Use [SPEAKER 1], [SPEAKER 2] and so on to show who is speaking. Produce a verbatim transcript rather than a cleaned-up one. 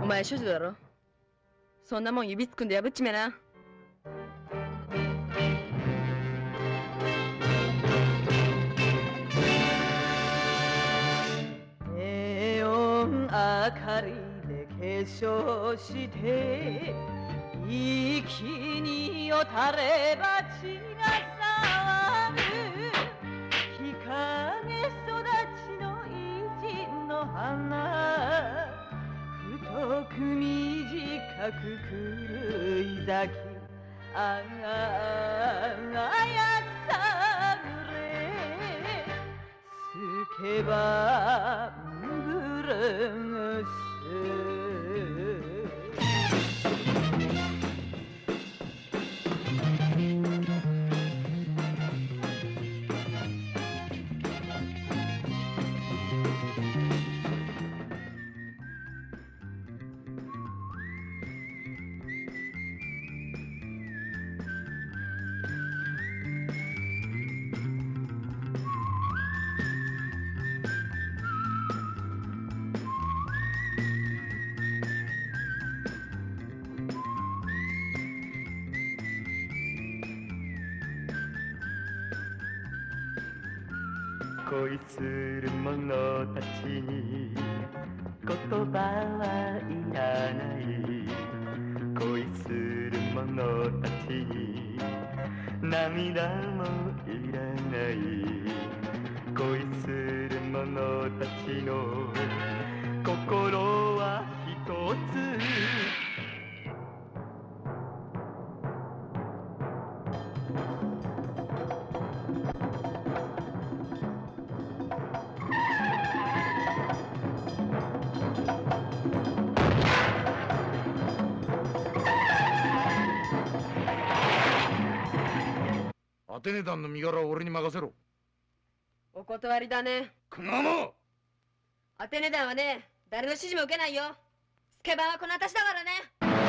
[SPEAKER 1] 前処女だろ。そんなもん指つくんで破っちめな。
[SPEAKER 2] ネオン明かりで化粧して一気によたれば血が騒ぐ日陰育ちの意地の花太く短く狂い咲きあがやさぐれすけばブルース
[SPEAKER 3] 恋する者たちに言葉はいらない恋する者たちに涙もいらない恋する者たちの心は一つ
[SPEAKER 4] アテネ団の身柄は俺に任せろ。
[SPEAKER 1] お断りだね。
[SPEAKER 4] くまも
[SPEAKER 1] アテネ団はね、誰の指示も受けないよ。スケバンはこの私だからね。